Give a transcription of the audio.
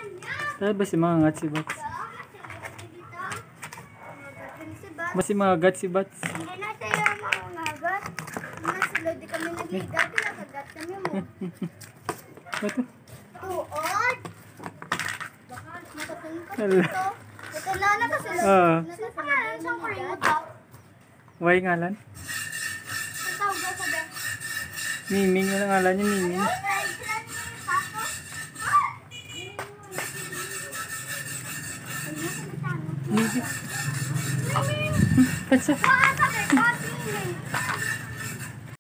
Tayo ba si mga gatsi bats? Ba si mga gatsi bats? Hindi na tayo mga ngagat. Nasulod di kami nagigat. Pinakagat kami mo. Ito. Tuod. Hala. Ito lang na kasi. Nasa siyang kurimot daw. Why ngalan? Ang tawag daw sa bed. Miming na ngalan niya, Miming. Miming. Patsa.